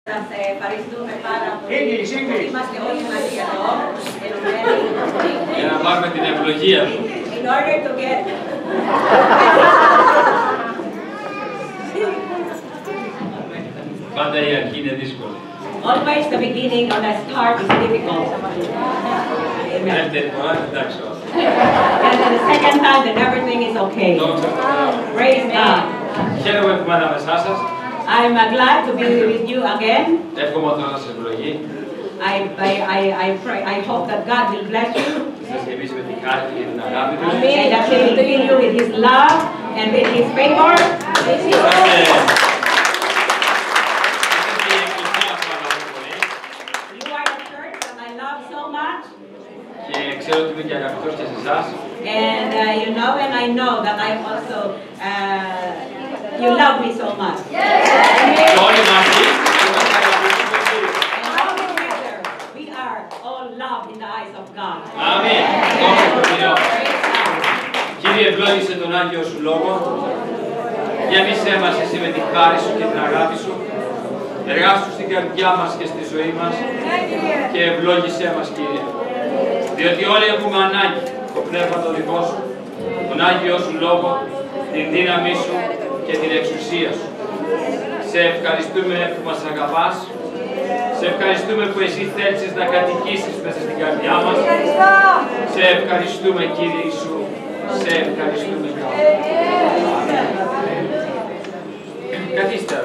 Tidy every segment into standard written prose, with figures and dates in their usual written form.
Σας ευχαριστούμε πάρα πολύ. Είμαστε όλοι μαζί εδώ, ενωμένοι. Για να πάρουμε την ευλογία. In order to get... Πάντα η αρχή είναι δύσκολη. Always the beginning or the start is difficult. Δεύτερη φορά, εντάξει. And then the second time, then everything is okay. Praise God. Χαίρομαι που είμαι ανάμεσά σας. I'm glad to be with you again. Εύχομαι ο Θεός να σας ευλογεί. I hope that God will bless you. Σας γεμίσει με την χάρη και την αγάπη του. And that He will fill you with His love and with His favor. You are the church that I love so much. Και ξέρω ότι είμαι και αγαπητός και σε εσάς. And you know, and I know that I also, you love me so much. Και όλοι μαζί. And all together, we are all loved in the eyes of God. Αμήν. Κύριε, ευλόγησε τον Άγιο Σου Λόγο. Γέμισέ μας εσύ με την χάρη Σου και την αγάπη Σου. Εργάσου στην καρδιά μας και στη ζωή μας. Και ευλόγησέ μας, Κύριε. Διότι όλοι έχουμε ανάγκη το πνεύμα το δικό Σου, τον Άγιο Σου Λόγο, την δύναμή Σου και την εξουσία Σου. Σε ευχαριστούμε που μας αγαπάς. Σε ευχαριστούμε που εσύ θέλεις να κατοικήσεις μέσα στην καρδιά μας. Σε ευχαριστούμε, Κύριε Ιησού. Σε ευχαριστούμε. Καθίστε.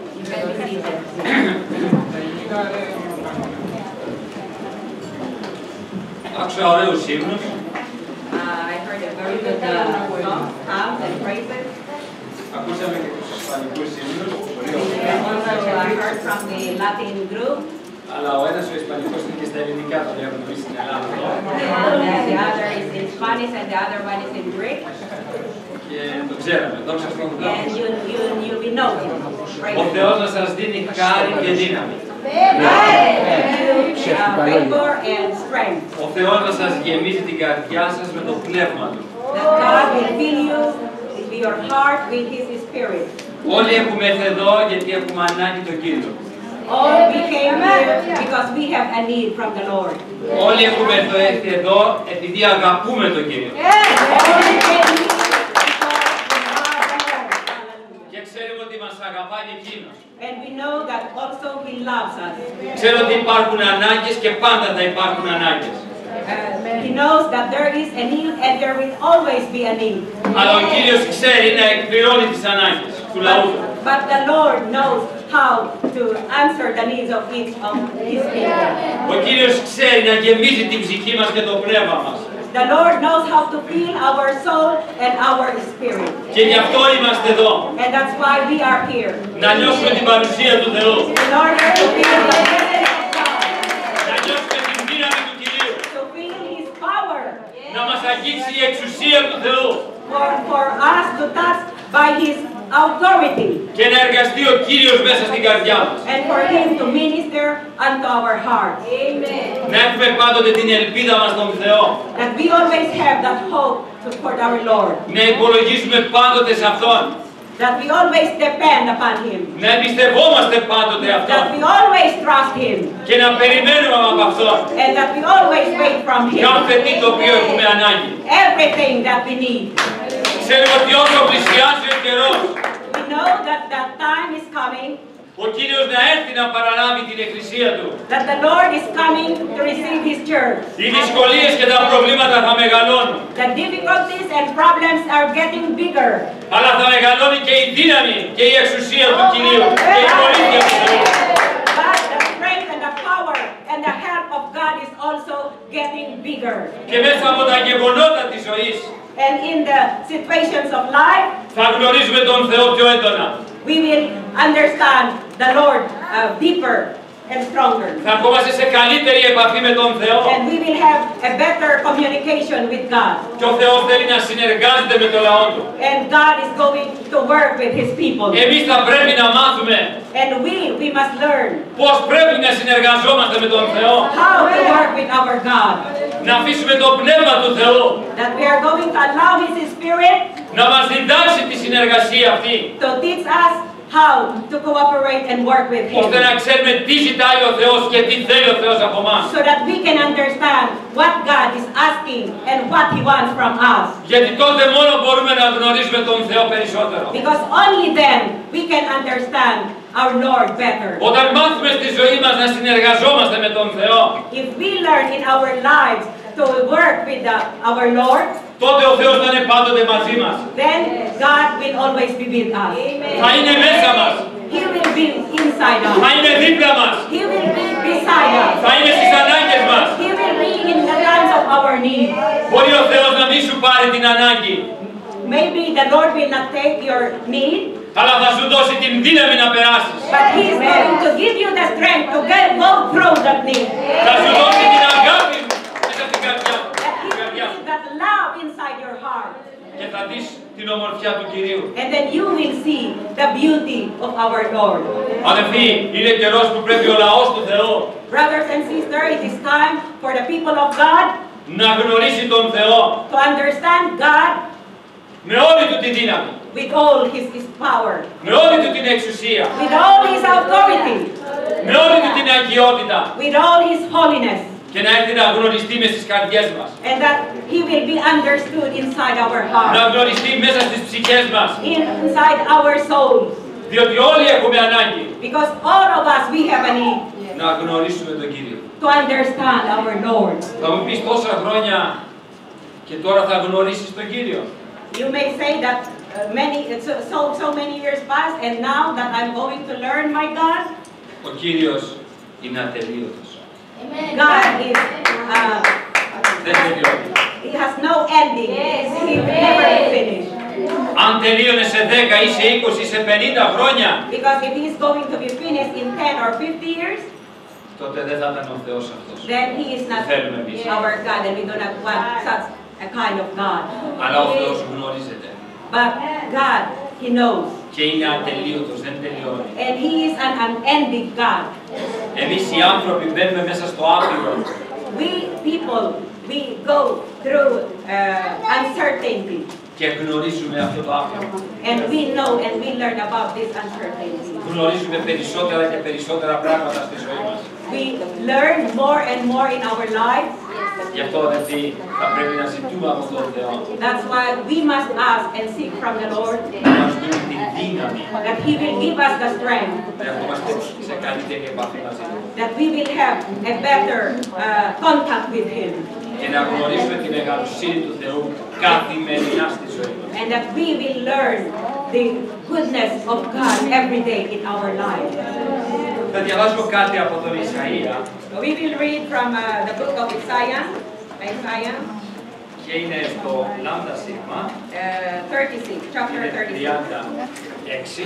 Άκουσα ωραίους ύμνους. I heard a very good songs and praises. Ακούσαμε και τους ισπανικούς ύμνους. Also, I heard from the Latin group. Αλλά ο ένας ο ισπανικός είναι και στα ελληνικά, τον έχουμε εμείς στην Ελλάδα. And the other is in Spanish and the other one is in Greek. Και το ξέραμε, δόξα στον Θεό. And you'll be knowing. Ο Θεός να σας δίνει χάρη και δύναμη. Favor and strength. Ο Θεός να σας γεμίσει την καρδιά σας με το πνεύμα Του. That God will fill you, your heart with His Spirit. Όλοι έχουμε έρθει εδώ γιατί έχουμε ανάγκη τον Κύριο. All we came here because we have a need from the Lord. Όλοι έχουμε έρθει εδώ επειδή αγαπούμε τον Κύριο. All we came here Και ξέρουμε ότι μας αγαπάει και Εκείνος. and we know that also He loves us. Ξέρω ότι υπάρχουν ανάγκες και πάντα θα υπάρχουν ανάγκες. He knows that there is a need and there will always be a need. Αλλά ο Κύριος ξέρει να εκπληρώνει τις ανάγκες του λαού Του. But the Lord knows how to answer the needs of each of His people. Ο Κύριος ξέρει να γεμίζει την ψυχή μας και το πνεύμα μας. The Lord knows how to fill our soul and our spirit. Και γι' αυτό είμαστε εδώ. And that's why we are here. Να νιώσουμε την παρουσία του Θεού. In order to feel the presence of God. Να νιώσουμε την δύναμη του Κυρίου. To feel His power. Να μας αγγίξει η εξουσία του Θεού. For us to touch by His authority. Και να εργαστεί ο Κύριος μέσα στην καρδιά μας. And for Him to minister unto our hearts. Amen. Να έχουμε πάντοτε την ελπίδα μας στον Θεό. That we always have that hope toward our Lord. Να υπολογίζουμε πάντοτε σε Αυτόν. That we always depend upon Him. Να εμπιστευόμαστε πάντοτε Αυτόν. That we always trust Him. Και να περιμένουμε από Αυτόν. And that we always wait from Him. Κάθε τι το οποίο έχουμε ανάγκη. Everything that we need. Ξέρουμε ότι όσο πλησιάζει ο καιρός, We know that that time is coming. ο Κύριος να έρθει να παραλάβει την Εκκλησία Του. That the Lord is coming to receive His church. Οι δυσκολίες και τα προβλήματα θα μεγαλώνουν. The difficulties and problems are getting bigger. Αλλά θα μεγαλώνει και η δύναμη και η εξουσία του Κυρίου και η βοήθεια του Θεού. But the strength and the power and the help of God is also getting bigger. Και μέσα από τα γεγονότα της ζωής And in the situations of life, θα γνωρίζουμε τον Θεό πιο έντονα. we will understand the Lord deeper and stronger. Θα ερχόμαστε σε καλύτερη επαφή με τον Θεό. And we will have a better communication with God. Και ο Θεός θέλει να συνεργάζεται με το λαό Του. And God is going to work with His people. Εμείς θα πρέπει να μάθουμε And we must learn πώς πρέπει να συνεργαζόμαστε με τον Θεό. how to work with our God. Να αφήσουμε το Πνεύμα του Θεού That we are going to allow His Spirit να μας διδάξει τη συνεργασία αυτή. to teach us how to cooperate and work with Him, ώστε να ξέρουμε τι ζητάει ο Θεός και τι θέλει ο Θεός από εμάς. so that we can understand what God is asking and what He wants from us. Γιατί τότε μόνο μπορούμε να γνωρίζουμε τον Θεό περισσότερο. Because only then we can understand our Lord better. Όταν μάθουμε στη ζωή μας να συνεργαζόμαστε με τον Θεό, If we learn in our lives to work with our Lord, τότε ο Θεός θα είναι πάντοτε μαζί μας. then God will always be with us. Θα είναι μέσα μας. He will be inside us. Θα είναι δίπλα μας. He will be beside us. Θα είναι στις ανάγκες μας. He will be in the times of our need. Μπορεί ο Θεός να μην σου πάρει την ανάγκη, Maybe the Lord will not take your need, αλλά θα σου δώσει την δύναμη να περάσεις. but He is going to give you the strength to go through that need. Θα σου δώσει την αγάπη μέσα στην καρδιά. That He will give that love inside your heart. Και θα δεις την ομορφιά του Κυρίου. And then you will see the beauty of our Lord. Αδελφοί, είναι καιρός που πρέπει ο λαός του Θεού Brothers and sisters, it is time for the people of God να γνωρίσει τον Θεό to understand God με όλη του τη δύναμη, with all His power, με όλη του την εξουσία, with all His authority, με όλη του την αγιότητα with all His holiness, και να έρθει να γνωριστεί μες στις καρδιές μας, and that He will be understood inside our να heart, γνωριστεί μέσα στις ψυχές μας, inside our souls, διότι όλοι έχουμε ανάγκη because all of us, we have a need να γνωρίσουμε τον Κύριο. to understand our Lord. Θα μου πεις τόσα χρόνια και τώρα θα γνωρίσεις τον Κύριο. You may say that so many years passed, and now that I'm going to learn my God, Ο Κύριος είναι ατελείωτος. God is, Δεν τελειώνει. He has no ending. He will never be finished. Αν τελείωνε σε 10 ή σε 20 ή σε 50 χρόνια, Because if He is going to be finished in 10 or 50 years, τότε δεν θα ήταν ο Θεός αυτός. then He is not Θέλουμε εμείς. our God, and we do not want such a kind of God. Αλλά ο Θεός γνωρίζεται. But God, He knows, Και είναι ατελείωτος, δεν τελειώνει. and He is an unending God. Εμείς οι άνθρωποι μπαίνουμε μέσα στο άπειρο. We people, we go through uncertainty, Και γνωρίζουμε αυτό το άπειρο. and we know and we learn about this uncertainty. Γνωρίζουμε περισσότερα και περισσότερα πράγματα στη ζωή μας. We learn more and more in our lives. Γι' αυτό αδελφοί θα πρέπει να ζητούμε από τον Θεό That's why we must ask and seek from the Lord να μας δίνει τη δύναμη that He will give us the strength, να ερχόμαστε σε καλύτερη επαφή μαζί του that we will have a better contact with Him, και να γνωρίσουμε τη μεγαλοσύνη του Θεού καθημερινά στη ζωή μας. and that we will learn the goodness of God every day in our life. Θα διαβάσω κάτι από τον Ισαΐα We will read from the book of Isaiah και είναι στο Λάμδα Σίγμα, 36, chapter είναι 36. 36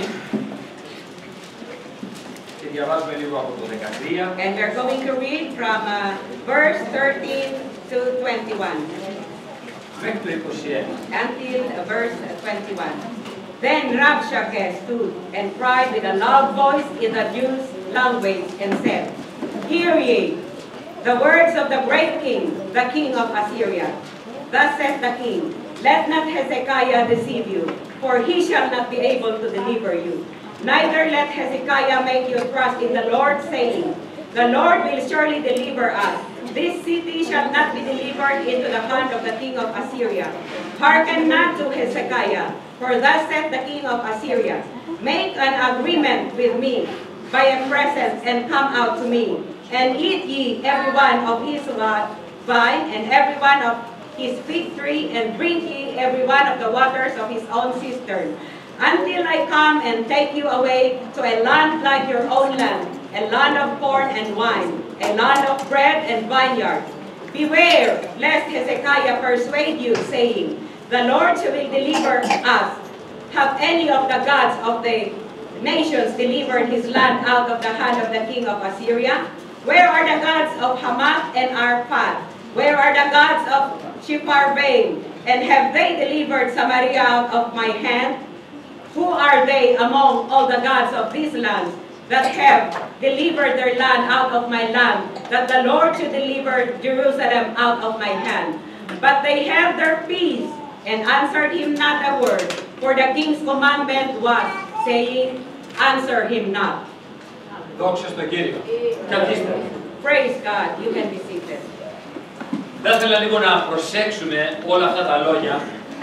και διαβάζουμε λίγο από το 13 And we're going to read from verse 13 to 21. μέχρι το 21. Until verse 21. Then Rabshakeh stood and cried with a loud voice in the Jews' language and said, Hear ye the words of the great king, the king of Assyria. Thus says the king, Let not Hezekiah deceive you, for he shall not be able to deliver you. Neither let Hezekiah make you trust in the Lord, saying, The Lord will surely deliver us. This city shall not be delivered into the hand of the king of Assyria. Hearken not to Hezekiah, for thus saith the king of Assyria, Make an agreement with me by a present and come out to me, and eat ye every one of his vine and every one of his fig tree, and drink ye every one of the waters of his own cistern, until I come and take you away to a land like your own land, a land of corn and wine, a land of bread and vineyard. Beware lest Hezekiah persuade you, saying, The Lord will deliver us. Have any of the gods of the nations delivered his land out of the hand of the king of Assyria? Where are the gods of Hamath and Arpad? Where are the gods of Shepharvaim? And have they delivered Samaria out of my hand? Who are they among all the gods of these lands that have delivered their land out of my land, that the Lord should deliver Jerusalem out of my hand? But they held their peace and answered him not a word, for the king's commandment was, saying, answer him not. Δόξα στον Κύριο. Καθίστε. Praise God. You can be seated. Θα ήθελα λίγο να προσέξουμε όλα αυτά τα λόγια.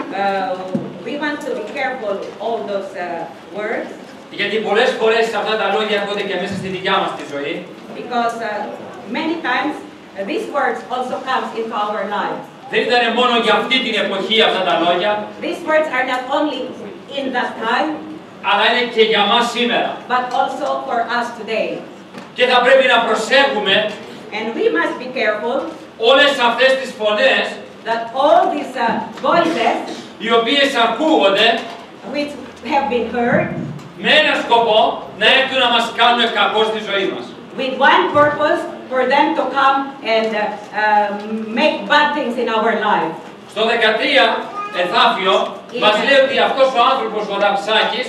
We want to be careful all those words. Γιατί πολλές φορές αυτά τα λόγια έρχονται και μέσα στη δικιά μας τη ζωή. Because many times these words also comes into our lives. Δεν ήταν μόνο για αυτή την εποχή αυτά τα λόγια. These words are not only in that time, αλλά είναι και για μας σήμερα. but also for us today. Και θα πρέπει να προσέχουμε And we must be careful όλες αυτές τις φωνές that all these voices οι οποίες ακούγονται which have been heard με ένα σκοπό να έρθουν να μας κάνουν κακό στη ζωή μας. with one purpose for them to come and make bad things in our life. Στο 13 εδάφιο μας λέει ότι αυτός ο άνθρωπος ο Ραψάκης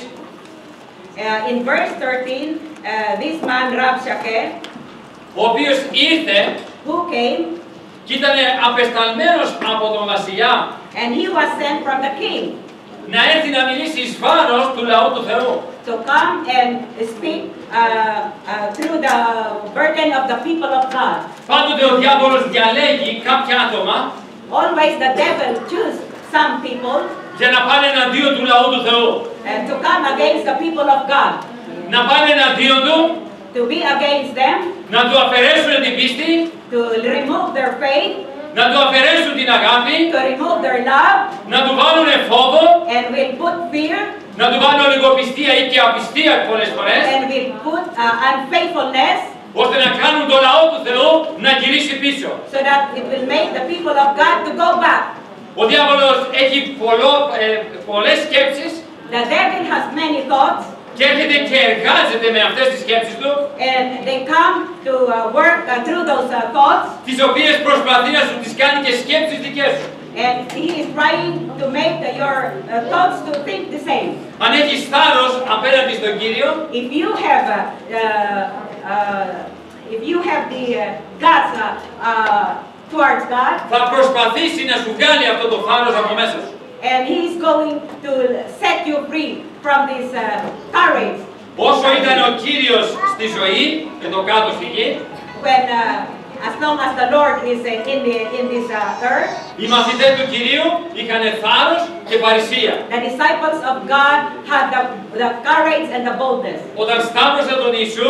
In verse 13, this man Rabshakeh, ο οποίος ήρθε who came και ήταν απεσταλμένος από τον βασιλιά and he was sent from the king να έρθει να μιλήσει εις βάρος του λαού του Θεού. to come and speak through the burden of the people of God. Πάντοτε ο διάβολος διαλέγει κάποια άτομα Always the devil choose some people για να πάνε εναντίον του λαού του Θεού. to come against the people of God, Να πάνε εναντίον του, to be against them, να του αφαιρέσουν την πίστη, to remove their faith, να του αφαιρέσουν την αγάπη, to remove their love, να του βάλουν φόβο, and will put fear, να του βάλουν λιγοπιστία ή και απιστία πολλές φορές, and will put unfaithfulness, ώστε να κάνουν το λαό του Θεού να γυρίσει πίσω. so that it will make the people of God to go back. Ο διάβολος έχει πολλές σκέψεις The devil has many thoughts, και έρχεται και εργάζεται με αυτές τις σκέψεις του, and they come to work through those thoughts, τις οποίες προσπαθεί να σου τις κάνει και σκέψεις δικές σου. and he is trying to make your thoughts to think the same. Αν έχεις θάρρος απέναντι στον Κύριο, If you have the guts towards God, θα προσπαθήσει να σου βγάλει αυτό το θάρρος από μέσα σου. and he is going to set you free from this courage. Όσο ήταν ο Κύριος στη ζωή και το κάτω στη γη, When as long as the Lord is in this earth, οι μαθητές του Κυρίου είχαν θάρρος και παρησία. the disciples of God had the courage and the boldness. Όταν σταύρωσε τον Ιησού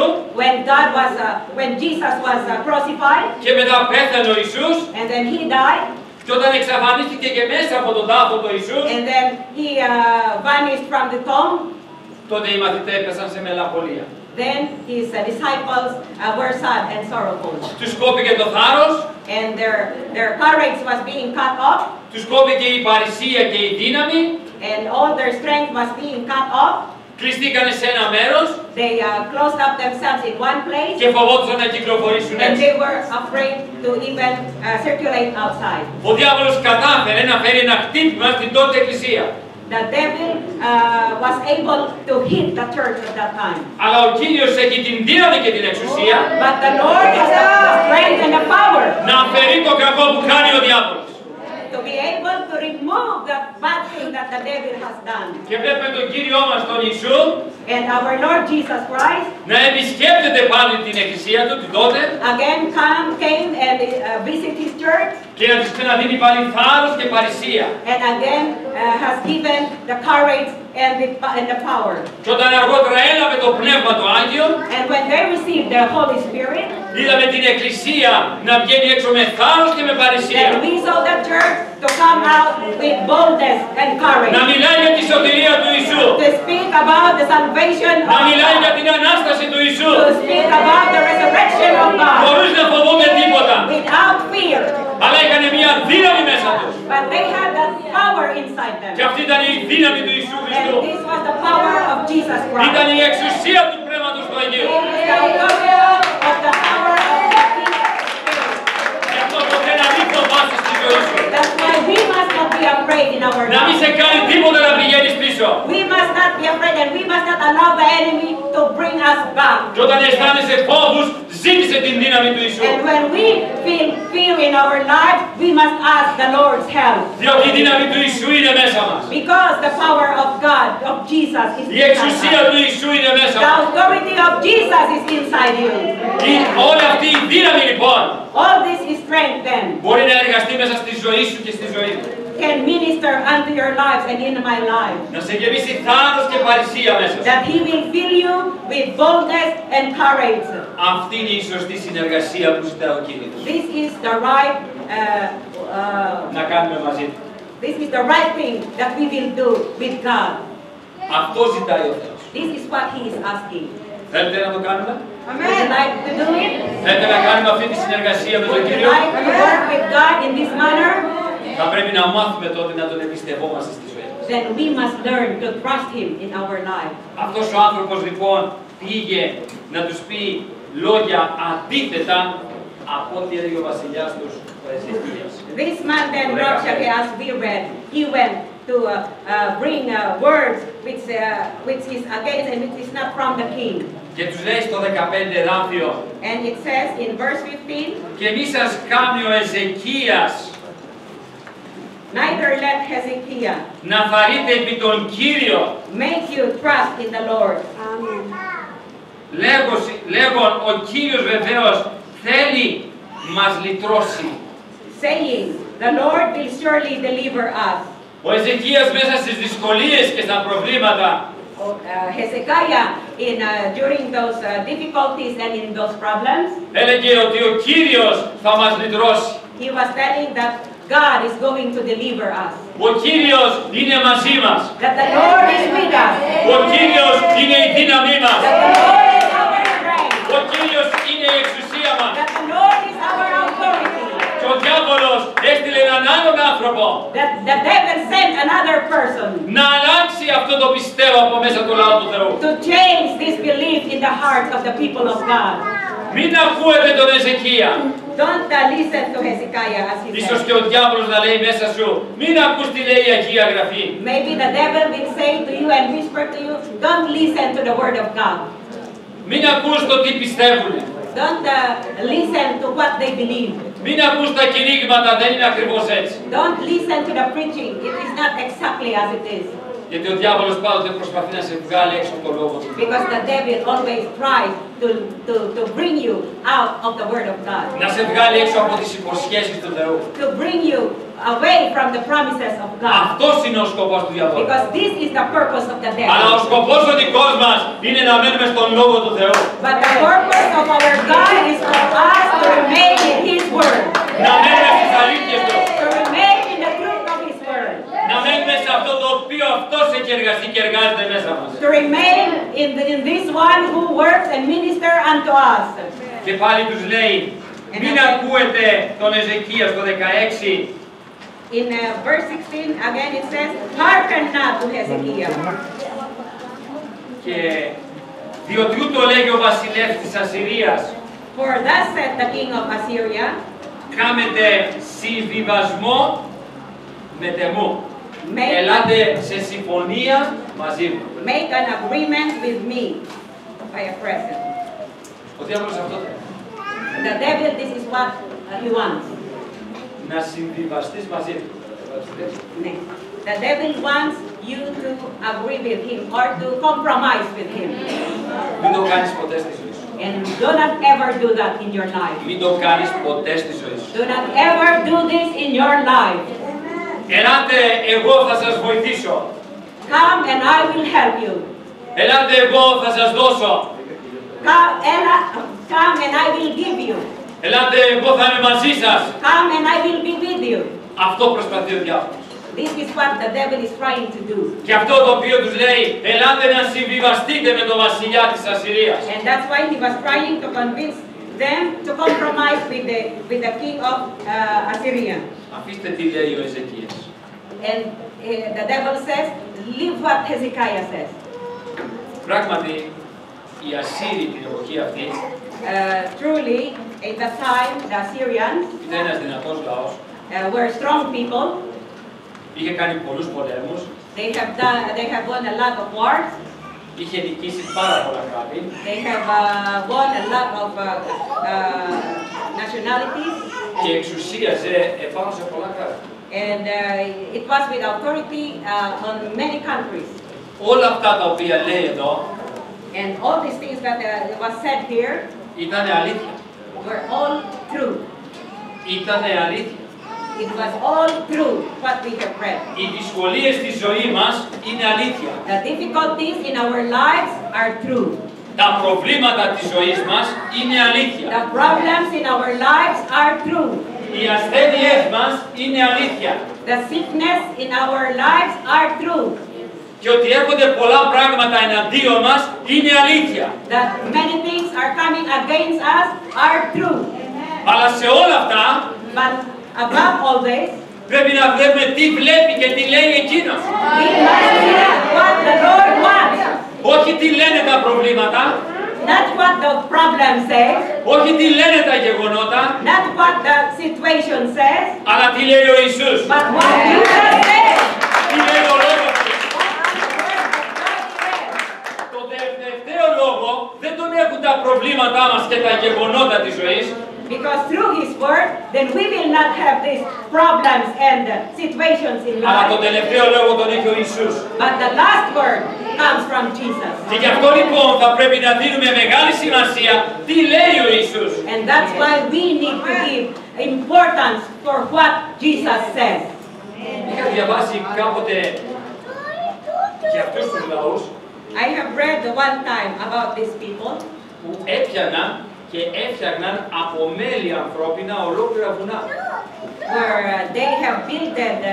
When Jesus was crucified, και μετά πέθανε ο Ιησούς, and then he died, και όταν εξαφανίστηκε και μέσα από τον τάφο του Ιησούς, and then he vanished from the tomb, τότε οι μαθητές έπεσαν σε μελαγχολία. then his disciples were sad and sorrowful, Τους κόπηκε το θάρρος, and their courage was being cut off, τους κόπηκε η παρησία και η δύναμη, and all their strength was being cut off. κλειστήκανε σε ένα μέρος They closed up themselves in one place, και φοβόντουσαν να κυκλοφορήσουν and έξω. they were afraid to even circulate outside. Ο διάβολος κατάφερε να φέρει ένα χτύπημα στην τότε εκκλησία. The devil was able to hit the church at that time. Αλλά ο Κύριος έχει την δύναμη και την εξουσία But the Lord has the strength and the power να αφαιρεί το κακό που κάνει ο διάβολος. to be able to remove the bad thing that the devil has done. Και βλέπουμε τον Κύριό μας τον Ιησού And our Lord Jesus Christ να επισκέπτεται πάλι την εκκλησία του την τότε again came and visit his church, και να της ξαναδίνει πάλι θάρρος και παρησία. and again has given the courage and the power. Και όταν αργότερα έλαβε το Πνεύμα το Άγιο, And when they received the Holy Spirit, είδαμε την εκκλησία να βγαίνει έξω με θάρρος και με παρησία. then we saw the church to come out with boldness and courage, Να μιλάει για τη σωτηρία του Ιησού. to speak about the salvation of Να μιλάει για God, την Ανάσταση του Ιησού. to speak about the resurrection of God Χωρίς να φοβούνται τίποτα. without fear. Αλλά είχαν μια δύναμη μέσα τους. But they had that power inside them. Και αυτή ήταν η δύναμη του Ιησού And Χριστού. this was the power of Jesus Ήταν Christ. η εξουσία του Πνεύματος του Αγίου. It is the authority of the power of the Holy Spirit. Γι' αυτό ποτέ να μην φοβάσαι στη ζωή σου. That's why we must not be afraid in our Να μην σε lives. κάνει τίποτα να πηγαίνεις πίσω. We must not be afraid, and we must not allow the enemy to bring us back. Και όταν αισθάνεσαι φόβους, ζήτησε Ζήτησε την δύναμη του Ιησού. And when we feel fear in our lives, we must ask the Lord's help. Διότι η δύναμη του Ιησού είναι μέσα μας. Because the power of God, of Jesus, is Η εξουσία inside us. του Ιησού είναι μέσα The μας. authority of Jesus is inside you. Όλη αυτή η δύναμη λοιπόν All this is strength then μπορεί να εργαστεί μέσα στη ζωή σου και στη ζωή μου. can minister unto your lives and in my life. Να σε γεμίσει θάρρος και παρησία μέσα σου. That He will fill you with boldness and courage. Αυτή είναι η σωστή συνεργασία που ζητάει ο Κύριος. This is the right Να κάνουμε μαζί του. this is the right thing that we will do with God. Αυτό ζητάει ο Θεός. This is what He is asking. Θέλετε να το κάνουμε? Would you like to do it? Θέλετε να κάνουμε αυτή τη συνεργασία με τον Would you Κύριο? like to work with God in this manner? Θα πρέπει να μάθουμε τότε να τον εμπιστευόμαστε στη ζωή μας. Then we must learn to trust Him in our life. Αυτός ο άνθρωπος λοιπόν πήγε να τους πει λόγια αντίθετα από ό,τι έλεγε ο βασιλιάς τους ο Εζεκίας. This man then, Rabshakeh, as we read, he went to bring words which is against and which is not from the king. Και τους λέει στο 15 εδάφιο, And it says in verse 15, και μη σας κάνει ο Εζεκίας neither let Hezekiah να θαρρείτε επί τον Κύριο, make you trust in the Lord. λέγον ο Κύριος βεβαίως θέλει μας λυτρώσει. Saying, the Lord will surely deliver us. Ο Εζεκίας μέσα στις δυσκολίες και στα προβλήματα Hezekiah, during those difficulties and in those problems, έλεγε ότι ο Κύριος θα μας λυτρώσει. he was telling that God is going to deliver us. Ο Κύριος είναι μαζί μας. That the Lord is with us. Ο Κύριος είναι η δύναμή μας. That the Lord is our strength. Ο Κύριος είναι η εξουσία μας. That the Lord is our authority. Και ο διάβολος έστειλε έναν άλλον άνθρωπο That the devil sent another person να αλλάξει αυτό το πιστεύω από μέσα του λαού του Θεού. to change this belief in the hearts of the people of God. Μην ακούετε τον Εζεκία. Don't listen to Hezekiah as he Ίσως said. και ο διάβολος να λέει μέσα σου, μην ακούς τι λέει η Αγία Γραφή. Maybe the devil will say to you and whisper to you, don't listen to the word of God. Μην ακούς το τι πιστεύουν. Don't listen to what they believe. Μην ακούς τα κηρύγματα, δεν είναι ακριβώς έτσι. Don't listen to the preaching. It is not exactly as it is. Γιατί ο διάβολος πάντοτε προσπαθεί να σε βγάλει έξω από το λόγο του. Because the devil always tries to bring you out of the word of God. Να σε βγάλει έξω από τις υποσχέσεις του Θεού. To bring you away from the promises of God. Αυτός είναι ο σκοπός του διαβόλου. Because this is the purpose of the Αλλά ο devil. σκοπός ο δικός μας είναι να μένουμε στον λόγο του Θεού. But the purpose of our God is for us to remain in His word. Να μένουμε στις αλήθειες του. To remain in the truth of His word. Να μένουμε σε αυτό το οποίο αυτός έχει εργαστεί και εργάζεται μέσα μας. To remain in this one who works and minister unto us. Και πάλι τους λέει, μην ακούετε τον Εζεκία στο 16. In verse 16, again it says, hearken not to Hezekiah. Και διότι ούτω λέγει ο βασιλεύς της Ασσυρίας, For thus said the king of Assyria, κάμετε συμβιβασμό με τεμού. Make- Ελάτε σε συμφωνία μαζί μου. make an agreement with me by a present. Ο διάβολος αυτό θέλει. The devil, this is what he wants. Να συμβιβαστείς μαζί του. Next. The devil wants you to agree with him or to compromise with him. Μην το κάνεις ποτέ στη ζωή σου. And do not ever do that in your life. Μην το κάνεις ποτέ στη ζωή σου. Do not ever do this in your life. Ελάτε, εγώ θα σας βοηθήσω. Come and I will help you. Ελάτε, εγώ θα σας δώσω. Come and I will give you. Ελάτε, εγώ θα είμαι μαζί σας. Come and I will be with you. Αυτό προσπαθεί ο διάβολος. This is what the devil is trying to do. Και αυτό το οποίο τους λέει, ελάτε να συμβιβαστείτε με τον βασιλιά της Ασσυρίας. And that's why he was trying to convince them to compromise with the king of Assyria. Αφήστε τι λέει ο Εζεκίας. And the devil says, leave what Hezekiah says. Πράγματι, οι Ασσύριοι την εποχή αυτή Truly, at the time, the Assyrians ήταν ένας δυνατός λαός. were strong people. Είχε κάνει πολλούς πολέμους. They have won a lot of wars. είχε νικήσει πάρα πολλά κράτη. They have won a lot of nationalities. Και εξουσίαζε επάνω σε πολλά κράτη. And it was with authority on many countries. Όλα αυτά τα οποία λέει εδώ And all these things that was said here ήταν αλήθεια. were all true. Ήταν αλήθεια. It was all true what we have read. Οι δυσκολίες στη ζωή μας είναι αλήθεια. The difficulties in our lives are true. Τα προβλήματα της ζωής μας είναι αλήθεια. The problems in our lives are true. Οι ασθένειές μας είναι αλήθεια. The sickness in our lives are true. Και ότι έρχονται πολλά πράγματα εναντίον μας είναι αλήθεια. That many things are coming against us are true. Αλλά σε όλα αυτά But above all this, πρέπει να βλέπουμε τι βλέπει και τι λέει εκείνος. we must hear what the Lord wants. Όχι τι λένε τα προβλήματα, Not what the problem says, όχι τι λένε τα γεγονότα, not what the situation says, αλλά τι λέει ο Ιησούς. but what Jesus says. Τι λέει ο λόγος του. The Το τελευταίο λόγο δεν τον έχουν τα προβλήματά μας και τα γεγονότα της ζωής, Because through His Word, then we will not have these problems and situations in αλλά τον life. τελευταίο λόγο τον έχει ο Ιησούς. But the last word comes from Jesus. Και γι' αυτό λοιπόν θα πρέπει να δίνουμε μεγάλη σημασία τι λέει ο Ιησούς. And that's why we need to give importance for what Jesus says. Είχα διαβάσει κάποτε για αυτούς τους λαούς I have read the one time about these people που έπιαναν και έφτιαχναν από μέλη ανθρώπινα ολόκληρα βουνά. where they have built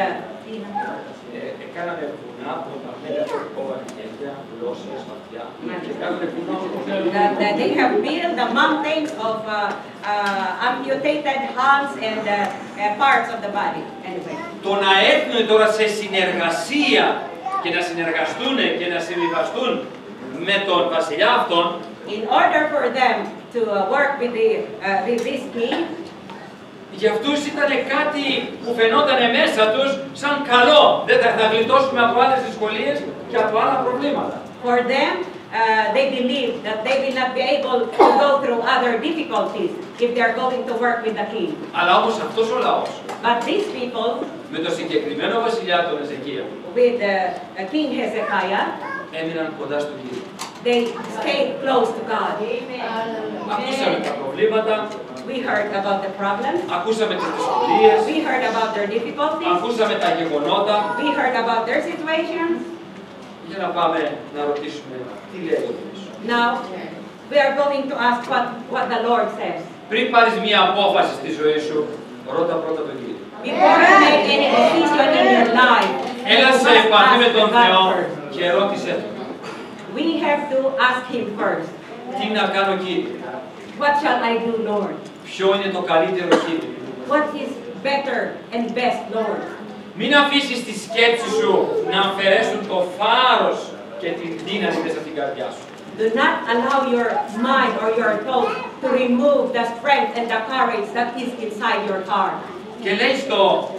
Κάνανε βουνά από τα μέλη κόβανε χέρια, γλώσσες, αυτιά και κάνανε βουνά ολόκληρα. they have built the mountains of amputated hands and parts of the body. Anyway. Το να έρθουν τώρα σε συνεργασία και να συνεργαστούν και να συμβιβαστούν με τον βασιλιά αυτόν, In order for them to work with this king, για αυτούς ήταν κάτι που φαινόταν μέσα τους σαν καλό. Δεν θα γλιτώσουμε από άλλες δυσκολίες και από άλλα προβλήματα. for them, they believe that they will not be able to go through other difficulties if they are going to work with the king. Αλλά όμως αυτός ο λαός, But these people, με το συγκεκριμένο βασιλιά τον Εζεκία, with King Hezekiah, έμειναν κοντά στον Κύριο. they stayed close to God. Ακούσαμε τα προβλήματα, We heard about the problems. ακούσαμε τις δυσκολίες, We heard about their difficulties. ακούσαμε τα γεγονότα. We heard about their situations. Για να πάμε να ρωτήσουμε τι λέει ο Κύριος. Now, we are going to ask what the Lord says. Πριν πάρεις μία απόφαση στη ζωή σου, ρώτα πρώτα τον Κύριο. Before you make any decision in your life, Έλα you σε must επαφή με ask τον God Θεό first. και ρώτησε τον. We have to ask Him first. Τι να κάνω Κύριε, What shall I do, Lord? ποιο είναι το καλύτερο Κύριε. What is better and best, Lord? Μην αφήσεις τη σκέψη σου να αφαιρέσουν το θάρρος και την δύναμη μέσα στην καρδιά σου. Do not allow your mind or your thoughts to remove the strength and the courage that is inside your heart. Και λέει στο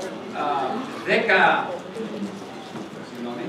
10... Συγγνώμη.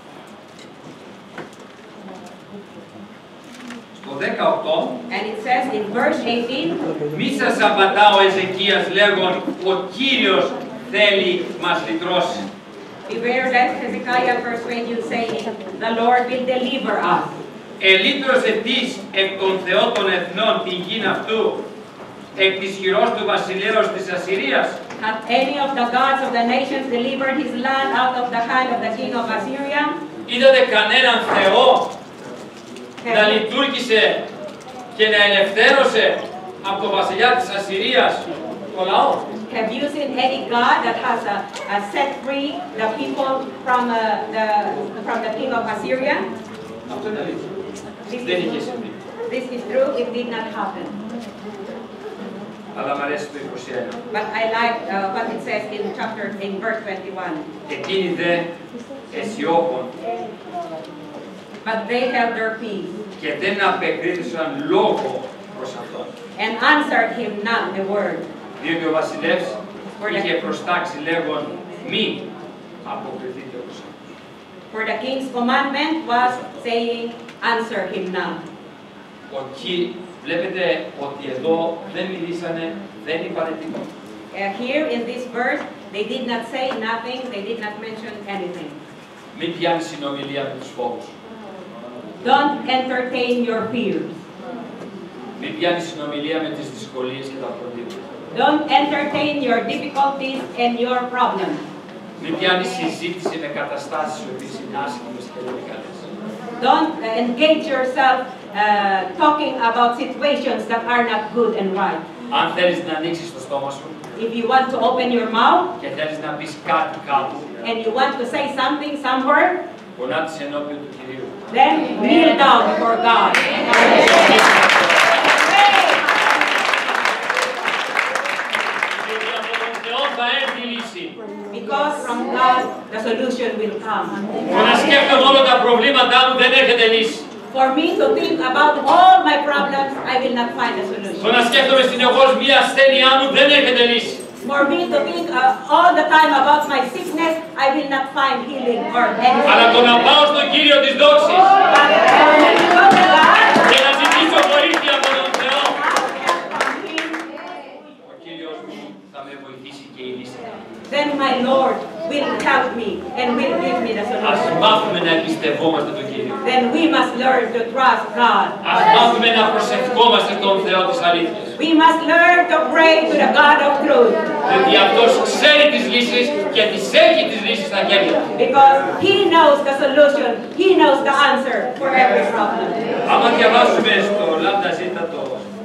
Στο 18, And it says in verse 18, μη σας απατά ο Εζεκίας λέγον, ο Κύριος θέλει μας λυτρώσει. beware lest Hezekiah persuade you, saying, the Lord will deliver us. Ελύτρωσε της εκ των θεών των εθνών την γην αυτού, εκ της χειρός του βασιλέως της Ασσυρίας. Hath any of the gods of the nations delivered his land out of the hand of the king of Assyria? Είδατε κανέναν Θεό να λειτουργήσε και να ελευθέρωσε από το βασιλιά της Ασσυρίας το λαό. Have you seen any God that has set free the people from the king of Assyria? Αυτό είναι αλήθεια. This Δεν is, είχε συμβεί. this is true, it did not happen. Αλλά μου αρέσει το 21. But I like what it says in verse 21. Εκείνοι δε αισιόπων But they held their peace και δεν απεκρίθησαν λόγο προς αυτόν. and answered him not a word. Διότι ο βασιλεύς είχε προστάξει λέγον μη αποκριθείτε προς αυτόν. For the king's commandment was saying, answer him now. Βλέπετε ότι εδώ δεν μιλήσανε, δεν είπανε τίποτα. Here in this verse, they did not say nothing, they did not mention anything. Μην πιάνει συνομιλία με τους φόβους. Don't entertain your fears. Μην πιάνει συνομιλία με τις δυσκολίες και τα προβλήματα. Don't entertain your difficulties and your problems. Μην πιάνει συζήτηση με καταστάσεις οι οποίες είναι άσχημες και δεν είναι καλές. Don't engage yourself talking about situations that are not good and right. Αν θέλεις να ανοίξεις το στόμα σου If you want to open your mouth και θέλεις να πεις κάτι κάπου, and you want to say something somewhere, γονάτισε ενώπιον του Κυρίου. then kneel down before God. Γιατί από τον Θεό θα έρθει η λύση. Because from God the solution will come. Το να σκέφτομαι όλα τα προβλήματά μου δεν έρχεται λύση. For me to think about all my problems, I will not find a Το solution. να σκέφτομαι συνεχώς μία ασθένειά μου δεν έρχεται λύση. For me to think all the time about my sickness, I will not find healing or anything. Αλλά το να πάω στον Κύριο της δόξης But when you go to God, και να ζητήσω βοήθεια από τον Θεό, from Him, ο Κύριος μου θα με βοηθήσει και η λύση. then my Lord will help me and will give me the Ας solution. μάθουμε να εμπιστευόμαστε τον Κύριο. Then we must learn to trust God. Ας μάθουμε να προσευχόμαστε τον Θεό της αλήθειας. We must learn to pray to the God of truth. Διότι Αυτός ξέρει τις λύσεις και τις έχει τις λύσεις στα χέρια του. Because He knows the solution. He knows the answer for every problem. Άμα διαβάσουμε στο Λάμδα Ζήτα το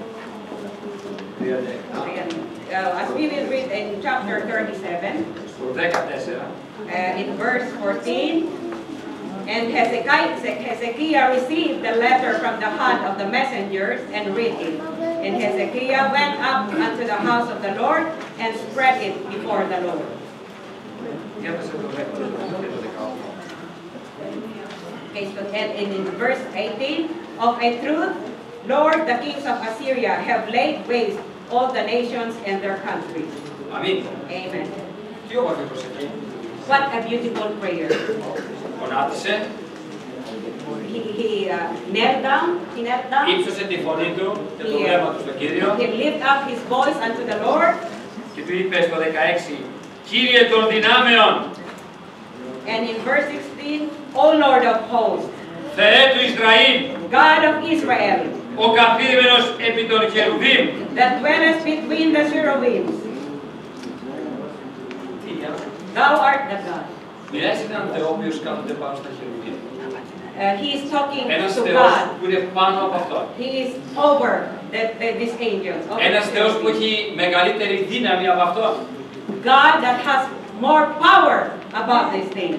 As we will read in chapter 37, στο 14, in verse 14, and Hezekiah received the letter from the hand of the messengers and read it. And Hezekiah went up unto the house of the Lord and spread it before the Lord. διάβασε το 18. Okay, so, and in verse 18, of a truth, Lord, the kings of Assyria have laid waste all the nations and their countries. Αμήν. Amen. Τι όμορφη προσευχή. What a beautiful prayer. Γονάτισε, He knelt down. He knelt down. ύψωσε τη φωνή του και το βλέμμα του στον Κύριο He lifted up his voice unto the Lord. και του είπε στο 16, Κύριε των δυνάμεων, And in verse 16, O Lord of hosts, Θεέ του Ισραήλ, God of Israel, ο καθήμενος επί των χερουβίμ. that dwellest between the cherubims, thou art the God. Μιλάει σε έναν Θεό ο οποίος κάθονται πάνω στα χερουβίμ. He is talking Ένας to Θεός God. που είναι πάνω από αυτό. He is over these angels. over Ένας the Θεός που cherubim. έχει μεγαλύτερη δύναμη από αυτό. God that has more power about this thing.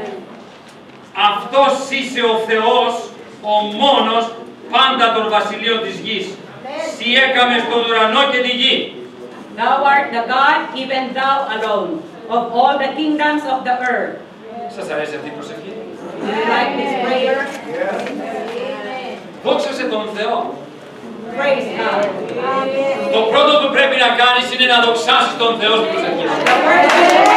Αυτός είσαι ο Θεός, ο μόνος, πάντα των βασιλείων της γης. Συ έκαμε στον ουρανό και τη γη. Thou art the God, even thou alone, of all the kingdoms of the earth. Σας αρέσει αυτή η προσευχή? Do you like this prayer? Δόξασε τον Θεό. Praise God. Το πρώτο που πρέπει να κάνεις είναι να δοξάσεις τον Θεό στην προσευχή σου. The first thing is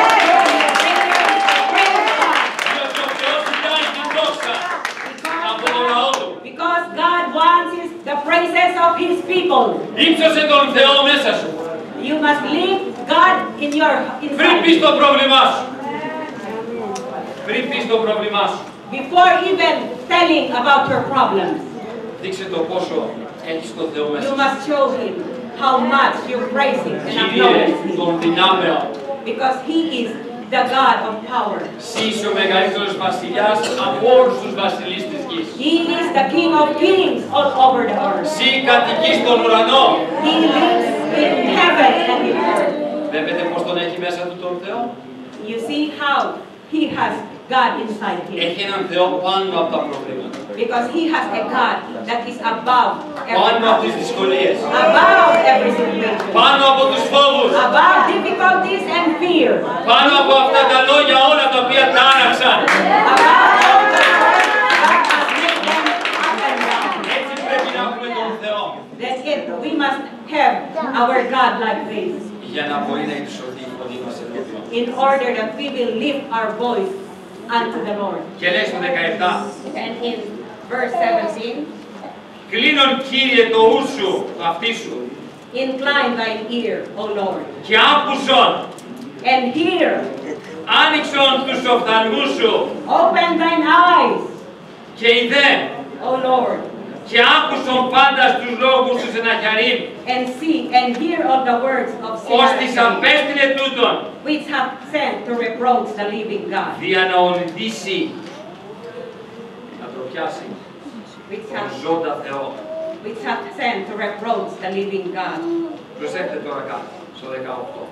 Διότι ο Θεός ζητάει την δόξα από τον λαό του. because God wants the praises of His people. Ύψωσε τον Θεό μέσα σου. You must lift God in your Πριν πεις inside. το πρόβλημά σου. Πριν πεις το πρόβλημά σου. Before even telling about your problems, Δείξε το πόσο έχεις τον Θεό μέσα you σου. must show Him how much you praise Him and Κύριε acknowledge των Him. δυνάμεων. Because He is the God of power. Συ είσαι ο μεγαλύτερος βασιλιάς από όλους τους βασιλείς της γης. He is the King of kings all over the earth. Συ κατοικείς στον ουρανό. He lives in heaven and in earth. Βλέπετε πώς τον έχει μέσα του τον Θεό. You see how He has God inside Him. Έχει έναν Θεό πάνω από τα προβλήματα. Because He has a God that is above Πάνω από τις every δυσκολίες. above every situation. Πάνω από τους φόβους. Above difficulties and fear. Πάνω από αυτά τα λόγια όλα τα οποία τάραξαν. Above all the words that has made them up and down. Έτσι πρέπει να έχουμε τον Θεό. That's it. We must have our God like this. Για να μπορεί να υψωθεί η φωνή μας ενώπιον. In order that we will lift our voice unto the Lord. Και λέει στο 17. And in verse 17. Κλείνον Κύριε το ου σου, το αυτί σου, Incline thine ear, O Lord, και άκουσον, and hear. άνοιξον τους οφθαλμούς σου, Open thine eyes, και είδε, O Lord, και άκουσον πάντα στους λόγους του Σεναχιαρίμ, and see and hear all the words of ως της Sennacherib, απέστειλε τούτον, which hath sent to reproach the living God, δια να ονειδήσει, να τροπιάσει, which τον hath, ζώντα Θεό. which hath sent to reproach the living God. Προσέξτε τώρα κάτω, στο 18.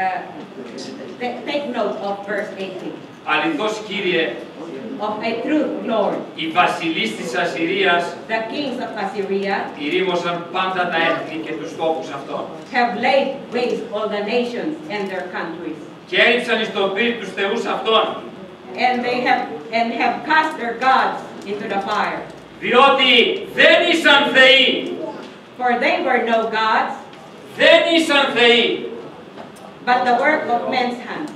Take note of verse 18. Αληθώς Κύριε, Of a truth, Lord, οι βασιλείς της Ασσυρίας the kings of Assyria ηρήμωσαν πάντα τα έθνη και τους τόπους αυτών. have laid waste all the nations and their countries, Και έριψαν εις τον πύρ τους θεούς αυτών, and they have cast their gods into the fire. διότι δεν ήσαν θεοί, For they were no gods, δεν ήσαν θεοί, but the work of men's hands.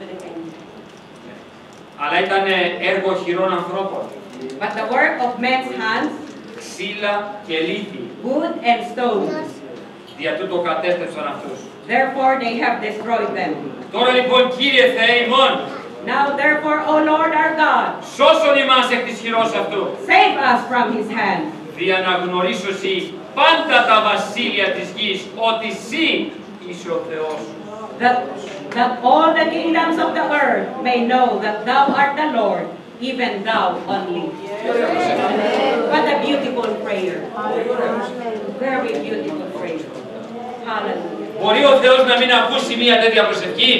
αλλά ήταν έργο χειρών ανθρώπων, But the work of men's hands, ξύλα και λίθη, wood and stone. δια τούτο κατέστρεψαν αυτούς. Therefore they have destroyed them. Τώρα λοιπόν Κύριε Θεέ ημών, Now therefore, O Lord our God, σώσον ημάς εκ της χειρός αυτού, save us from his hand, δια να γνωρίσωσι πάντα τα βασίλεια της γης, ότι Συ είσαι ο Θεός. that all the kingdoms of the earth may know that thou art the Lord, even thou only. What a beautiful prayer. Very beautiful prayer. Hallelujah. Μπορεί ο Θεός να μην ακούσει μία τέτοια προσευχή?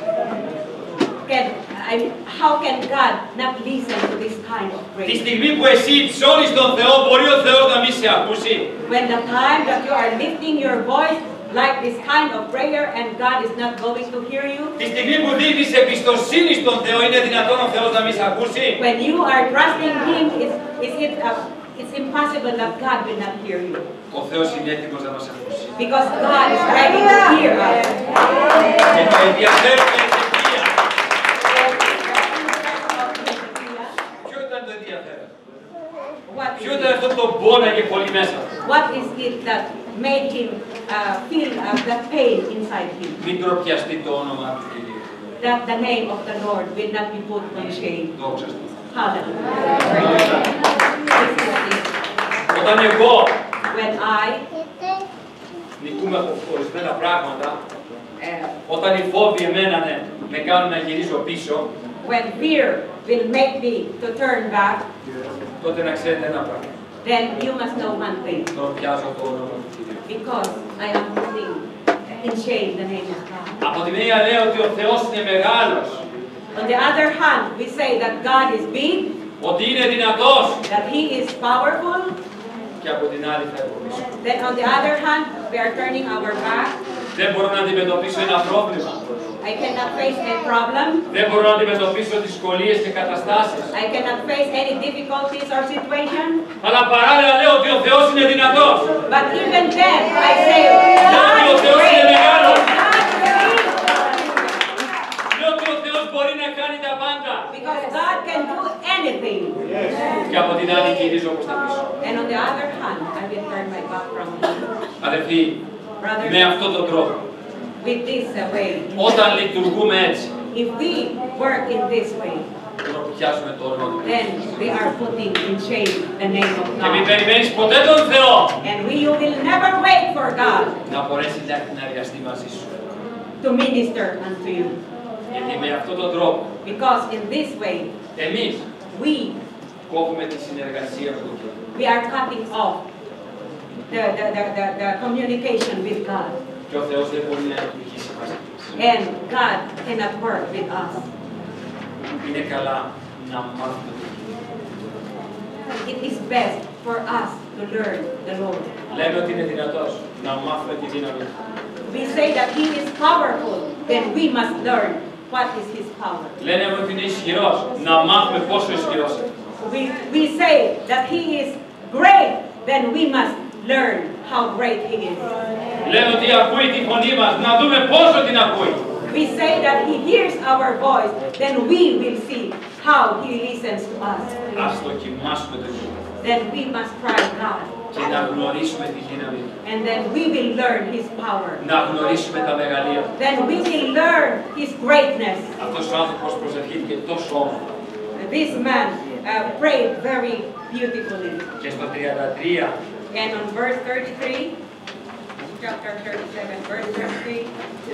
How can God not listen to this kind of Τη prayer? στιγμή που εσύ ψώνεις τον Θεό, μπορεί ο Θεός να μην σε ακούσει? When the time that you are lifting your voice like this kind of prayer and God is not going to hear you? Τη στιγμή που δείχνεις εμπιστοσύνη στον Θεό, είναι δυνατόν ο Θεός να μην σε ακούσει? When you are trusting Him, it's impossible that God will not hear you. Ο Θεός είναι έτοιμος να μας ακούσει. Because God is ready to hear us. Και το ενδιαφέρον με Εζεκία. Ποιο ήταν το ενδιαφέρον? Ποιο ήταν αυτό το πόναγε πολύ μέσα? What is it that made him feel the pain inside him? Μην τροπιαστεί το όνομα του Κυρίου. That the name of the Lord will not be put on shame. Δόξα του. Hallelujah. Όταν εγώ When I, νικούμε από ορισμένα πράγματα, όταν οι φόβοι εμένα με κάνουν να γυρίσω πίσω, when fear will make me to turn back, τότε να ξέρετε ένα πράγμα. then you must know one thing. Τροπιάζω το όνομα του Κυρίου. Because I am putting in shame the name of God. Από τη μία λέω ότι ο Θεός είναι μεγάλος, On the other hand, we say that God is big, ότι είναι δυνατός, that He is powerful. και από την άλλη θα έχω πίσω. Then on the other hand, we are turning our back. Δεν μπορώ να αντιμετωπίσω ένα πρόβλημα. I cannot face a problem. Δεν μπορώ να αντιμετωπίσω δυσκολίες και καταστάσεις. I cannot face any difficulties or situation. Αλλά παράλληλα λέω ότι ο Θεός είναι δυνατός. But even then, I say, God Λέω is ότι ο Θεός είναι great. μεγάλος. God is great. Λέω ότι ο Θεός μπορεί να κάνει τα πάντα. Because God can do anything. Και από την άλλη γυρίζω προς τα πίσω. And on the other hand, I will turn my back from Him. Αδελφοί, με αυτόν τον τρόπο, With this way, όταν λειτουργούμε έτσι, if we work in this way, τροπιάζουμε το όνομα του Θεού. then we are putting in shame the name of Και μην God. περιμένεις ποτέ τον Θεό And you will never wait for God να μπορέσει να εργαστεί μαζί σου. to minister unto you. Γιατί με αυτόν τον τρόπο, Because in this way, εμείς we κόβουμε τη συνεργασία με τον Θεό. we are cutting off the communication with God. Και ο Θεός δεν μπορεί να λειτουργήσει μαζί μας. And God cannot work with us. Είναι καλά να μάθουμε τον Κύριο. It is best for us to learn the Lord. Λέμε ότι είναι δυνατός να μάθουμε τη δύναμη του. We say that He is powerful, then we must learn what is His power. Λένε ότι είναι ισχυρός, να μάθουμε πόσο ισχυρός είναι. We say that He is great, then we must learn how great He is. Λένε ότι ακούει τη φωνή μας, να δούμε πόσο την ακούει. We say that He hears our voice, then we will see how He listens to us. Ας δοκιμάσουμε το Κύριο. then we must try God. και να γνωρίσουμε τη δύναμη του. And then we will learn His power. Να γνωρίσουμε τα μεγαλεία του. Then we will learn His greatness. Αυτός ο άνθρωπος προσευχήθηκε τόσο όμορφα. This man prayed very beautifully. Και στο 33, And on verse 33, chapter 37, verse 33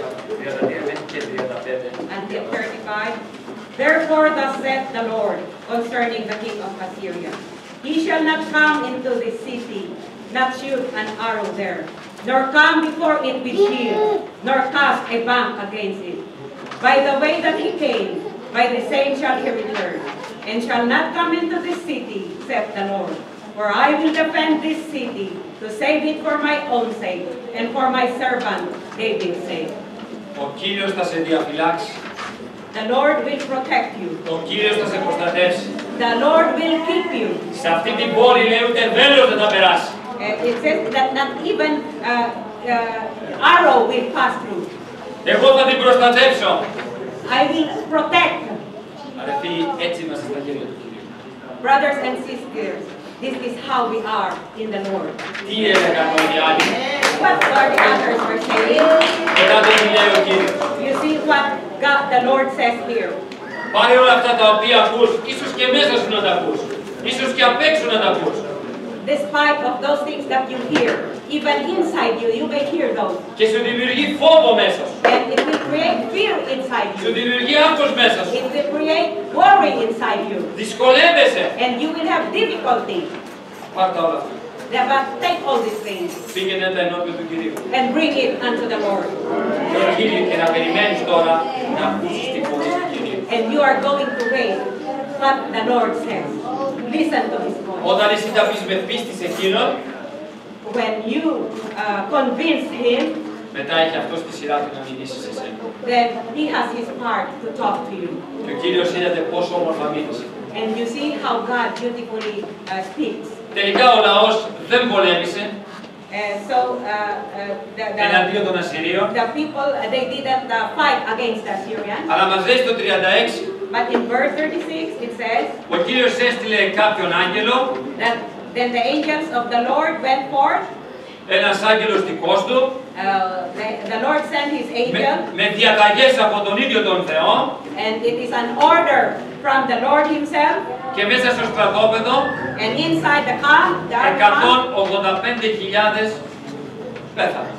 και 35, until 35, therefore thus saith the Lord concerning the king of Assyria, he shall not come into this city, not shoot an arrow there, nor come before it with shield, nor cast a bank against it. By the way that he came, by the same shall he return, and shall not come into this city, saith the Lord. For I will defend this city, to save it for my own sake, and for my servant David's sake. ο Κύριος θα σε διαφυλάξει. The Lord will protect you. Ο Κύριος θα σε προστατεύσει. The Lord will keep you. Σε αυτή την πόλη λέει ούτε βέλος δεν θα περάσει. It says that not even arrow will pass through. Εγώ θα την προστατεύσω. I will protect. Αδελφοί, έτσι είμαστε στα χέρια του Κυρίου. Brothers and sisters, this is how we are in the Lord. Τι έλεγαν όλοι οι άλλοι. What are the others are saying? Μετά δεν μιλάει ο Κύριος. You see what God, the Lord says here. Πάρε όλα αυτά τα οποία ακούς, ίσως και μέσα σου να τα ακούς. Ίσως και απ' έξω να τα ακούς. Despite of those things that you hear, even inside you, you may hear those. Και σου δημιουργεί φόβο μέσα σου. And it will create fear inside Σου you. δημιουργεί άγχος μέσα σου. It will create worry inside you. Δυσκολεύεσαι. And you will have difficulty. Πάρ' τα όλα αυτά. But take all these things Πήγαινε τα ενώπιον του Κυρίου. and bring it unto the Lord. Το Κύριο και να περιμένεις τώρα να ακούσεις τη φωνή του Κυρίου. And you are going to wait what the Lord says. Listen to His voice. Όταν εσύ τα πεις με πίστη σε Εκείνον, When you convince Him, μετά έχει αυτό στη σειρά του να μιλήσει σε σένα. then He has His part to talk to you. Και ο Κύριος είδατε πόσο όμορφα μίλησε. And you see how God beautifully speaks. Τελικά ο λαός δεν πολέμησε εναντίον των Ασσυρίων, The people, they didn't fight against the Assyrians. αλλά μας λέει στο 36, But in verse 36 it says ο Κύριος έστειλε κάποιον άγγελο, that then the angels of the Lord went forth. ένας άγγελος δικός του, The Lord sent His angel, με διαταγές από τον ίδιο τον Θεό, and it is an order from the Lord Himself. και μέσα στο στρατόπεδο And inside the camp, the army camp, 185.000 πέθαναν.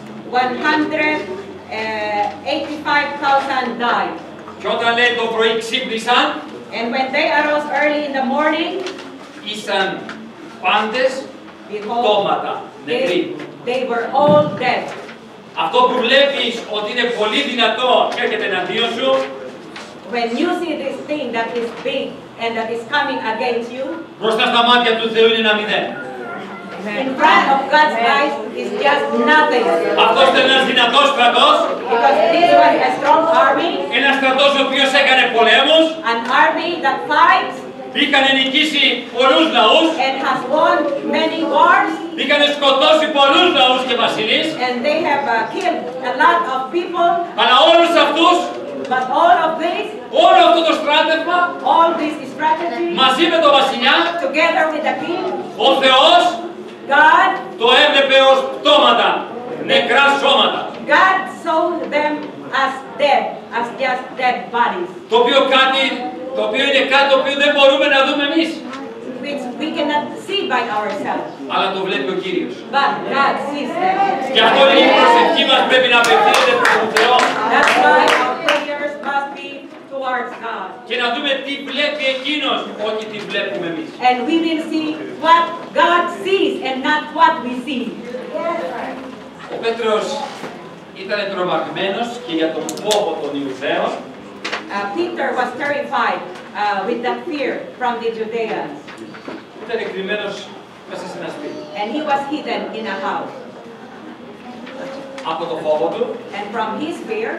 185,000 died. Και όταν λέει το πρωί ξύπνησαν, And when they arose early in the morning, ήσαν πάντες behold, πτώματα, νεκροί. they were all dead. Αυτό που βλέπεις ότι είναι πολύ δυνατό και έρχεται εναντίον σου, When you see this thing that is big and that is coming against you, μπροστά στα μάτια του Θεού είναι ένα μηδέν. in front of God's eyes is just nothing. Αυτός ήταν ένας δυνατός στρατός, Because this was a strong army, ένας στρατός ο οποίος έκανε πολέμους, an army that fights είχαν νικήσει πολλούς λαούς, and has won many wars, είχαν σκοτώσει πολλούς λαούς και βασιλείς, and they have killed a lot of people. αλλά όλους αυτούς, But all of this, όλο αυτό το στράτευμα, all this strategy, μαζί με τον βασιλιά, together with the king, ο Θεός God, το έβλεπε ως πτώματα, νεκρά σώματα. God saw them as dead, as just dead bodies, Το οποίο είναι κάτι το οποίο δεν μπορούμε να δούμε εμείς. which we cannot see by ourselves. Αλλά το βλέπει ο Κύριος. But God sees them. Και αυτό είναι η προσευχή μας, πρέπει να απευθύνεται προς τον Θεό. That's why our prayers must be towards God. Και να δούμε τι βλέπει Εκείνος, όχι τι βλέπουμε εμείς. And we will see what God sees and not what we see. Ο Πέτρος ήταν τρομαγμένος και για τον φόβο των Ιουδαίων, Peter was terrified with that fear from the Judeans. ήταν κρυμμένος μέσα σε ένα σπίτι. And he was hidden in a house. Από το φόβο του, And from his fear,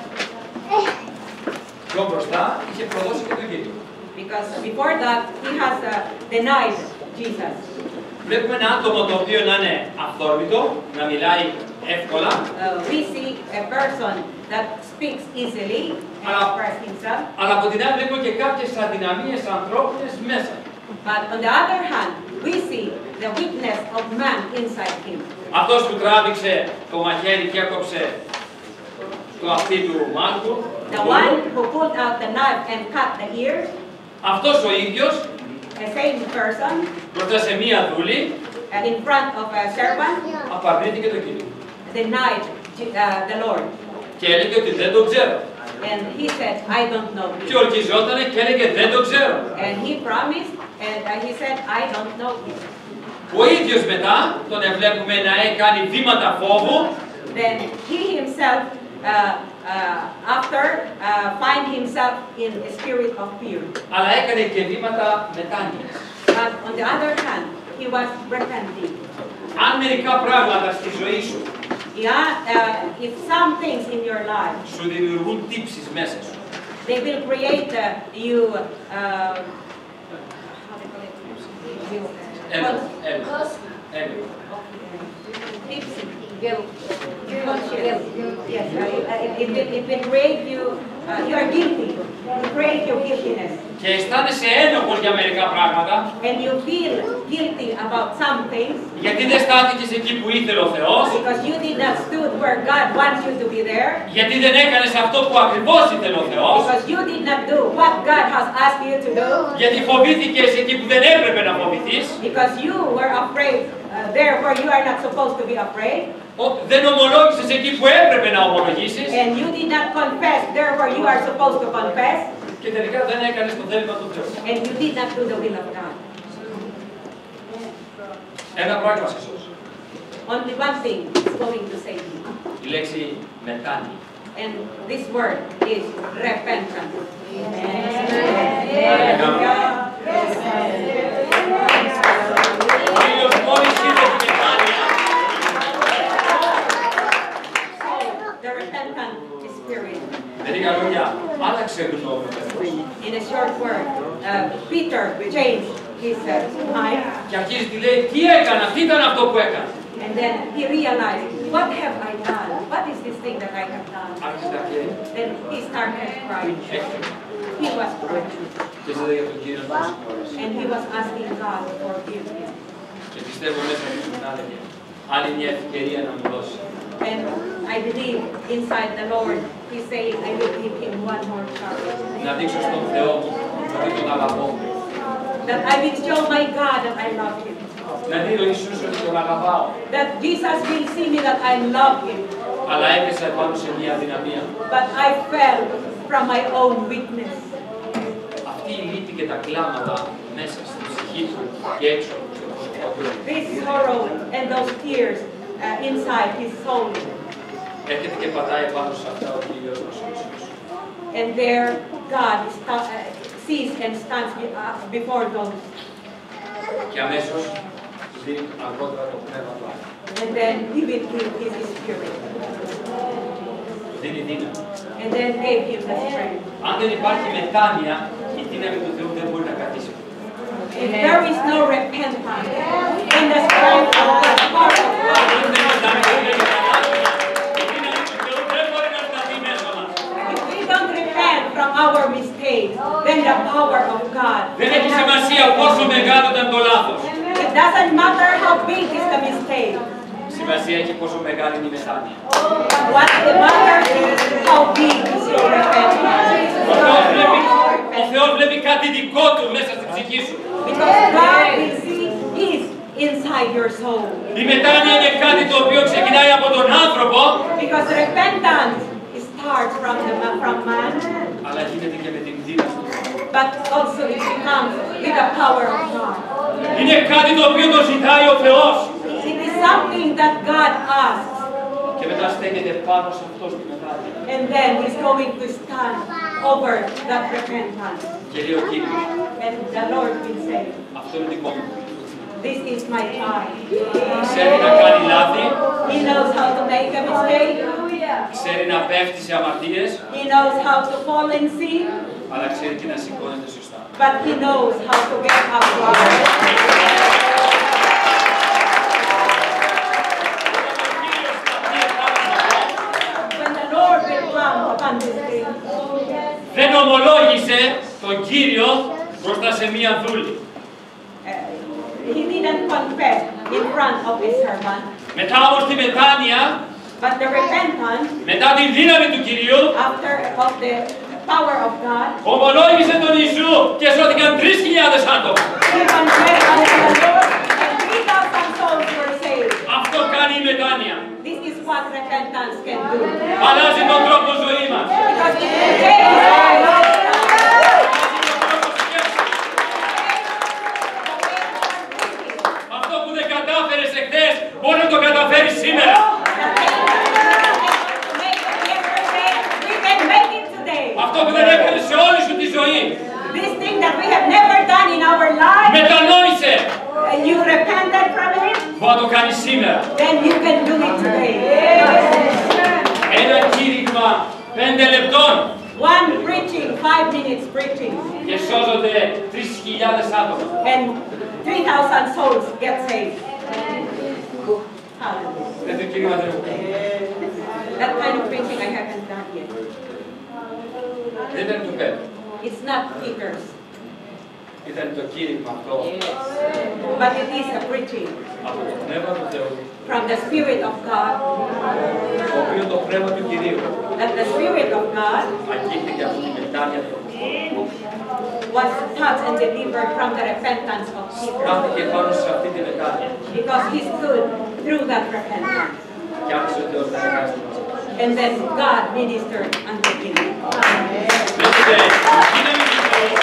πιο μπροστά, είχε προδώσει και τον Κύριο. because before that, he has denied Jesus. Βλέπουμε ένα άτομο το οποίο να είναι αυθόρμητο, να μιλάει εύκολα, We see a person that speaks easily and expresses himself. αλλά από την άλλη βλέπουμε και κάποιες αδυναμίες ανθρώπινες μέσα. But on the other hand, we see the weakness of man inside him. Αυτός που τράβηξε το μαχαίρι και έκοψε το αυτί του μάγου, The one who pulled out the knife and cut the ears, αυτός ο ίδιος, the same person, μπροστά σε μία δούλη, in front of a servant, απαρνήθηκε τον Κύριο. denied the Lord. Και έλεγε ότι δεν το ξέρω. And he said, I don't know Και him. ορκιζότανε και έλεγε δεν το ξέρω. And he promised, and he said, I don't know him. Ο ίδιος μετά τον βλέπουμε να κάνει βήματα φόβου. Then he himself, after, find himself in a spirit of fear. Αλλά έκανε και βήματα μετάνοιας. But on the other hand, he was repenting. Αν μερικά πράγματα στη ζωή σου Yeah, if some things in your life, σου δημιουργούν τύψεις μέσα σου, they will create you, yes, it will create you, you are guilty, it create your guiltiness. και αισθάνεσαι ένοχος για μερικά πράγματα, And you feel guilty about some things γιατί δεν στάθηκες εκεί που ήθελε ο Θεός, because you did not stood where God wants you to be there, γιατί δεν έκανες αυτό που ακριβώς ήθελε ο Θεός, because you did not do what God has asked you to do, γιατί φοβήθηκες εκεί που δεν έπρεπε να φοβηθείς, because you were afraid there where you are not supposed to be afraid, δεν ομολόγησες εκεί που έπρεπε να ομολογήσεις, and you did not confess there where you are supposed to confess, και τελικά δεν έκανες το θέλημα του Θεού. and you did not do the will of God. Ένα πράγμα σε σώσει. Only one thing is going to save you. Η λέξη μετάνοια. And this word is repentance. Ο Κύριος μόλις είδε τη μετάνοια, The repentant spirit. με λίγα λόγια, άλλαξε γνώμη. In a short word, Peter changed his mind, Και αρχίζει τη λέει, τι έκανα, τι ήταν αυτό που έκανα. and then he realized, what have I done? What is this thing that I have done? Άρχισε να λέει, Then he started crying. He was crying, και ζητάει για τον Κύριο να τον συγχωρήσει. and he was asking God to forgive him. Και πιστεύω μέσα μου στην άλλη, άλλη μια ευκαιρία να μου δώσει. And I believe inside the Lord, he's saying, I will give him one more chance. Να δείξω στον Θεό μου ότι τον αγαπώ. That I will show my God that I love him. Να δει ο Ιησούς ότι τον αγαπάω. That Jesus will see me that I love him. Αλλά έπεσα πάνω σε μια αδυναμία. But I fell from my own weakness. Αυτή η λύπη και τα κλάματα μέσα στην ψυχή του και έξω από το πρόσωπό του. This sorrow and those tears inside his soul. Έρχεται και πατάει πάνω σε αυτά ο Κύριος μας ο Ιησούς. And there God sees and stands before those. Και αμέσως δίνει αργότερα το πνεύμα του Άγιου. And then he will give his spirit. Δίνει δύναμη. And then gave him the strength. Αν δεν υπάρχει μετάνοια, η δύναμη του Θεού δεν μπορεί να κρατήσει. If there is no repentance, then the strength of the power of God Αν will δεν not μετάνοια, be η δύναμη του Θεού δεν μπορεί να σταθεί μέσα μας. If we don't repent from our mistakes, then the power of God Δεν έχει cannot σημασία be πόσο saved. μεγάλο ήταν το λάθος. It doesn't matter how big is the mistake. Σημασία έχει πόσο μεγάλη είναι η μετάνοια. What the matter is how big is your repentance. Ο Θεός βλέπει κάτι δικό Του μέσα στην ψυχή σου. Because God will see His inside your soul. Η μετάνοια είναι κάτι το οποίο ξεκινάει από τον άνθρωπο, Because repentance starts from man, αλλά γίνεται και με την δύναμη του Θεού. but also it becomes with the power of God. Είναι κάτι το οποίο το ζητάει ο Θεός. It is something that God asks, Και μετά στέκεται πάνω σε αυτό στη μετάνοια. and then He's going to stand over that repentance. Και λέει ο Κύριος, And the Lord will say, αυτό είναι δικό μου. this is my child. Ξέρει να κάνει λάθη, He knows how to make a mistake. ξέρει να πέφτει σε αμαρτίες, He knows how to fall in sin, αλλά ξέρει και να σηκώνεται σωστά. but He knows how to get up right. When the Lord will come upon this thing, Δεν ομολόγησε τον Κύριο μπροστά σε μία δούλη. he didn't confess in front of his servant. Μετά όμως τη μετάνοια, But the repentance, μετά τη δύναμη του Κυρίου, after of the power of God, ομολόγησε τον Ιησού και σώθηκαν 3.000 άτομα. he confessed unto the Lord, and 3,000 souls were saved. Αυτό κάνει η μετάνοια. This is what repentance can do. Αλλάζει τον τρόπο ζωή μας. Because it changes our lifestyle. Αυτό που δεν κατάφερες εχθές, μπορεί να το καταφέρεις σήμερα. We can make it today. Αυτό που δεν έκανες σε όλη σου τη ζωή, This thing that we have never done in our life, μετανόησε. and you repented from it, Μπορεί να το κάνεις σήμερα. then you can do it today. Ένα κήρυγμα 5 λεπτών One preaching, 5 minutes preaching, και σώζονται 3.000 άτομα. and 3,000 souls get saved. Hallelujah. Τέτοιο κήρυγμα δεν έχω. That kind of preaching I haven't done yet. Δεν ήταν του Πέτρου. It's not Peter's, Ήταν το κήρυγμα αυτό but it is a preaching από το Πνεύμα του Θεού, from the Spirit of God, το οποίο το Πνεύμα του Κυρίου that the Spirit of God αγγίχθηκε από τη μετάνοια του. was touched and delivered from the repentance of Peter, Στάθηκε πάνω σε αυτή τη μετάνοια because he stood through that repentance, και άρχισε ο Θεός να εργάζεται μαζί. and then God ministered unto him. Βλέπετε, η δύναμη του Θεού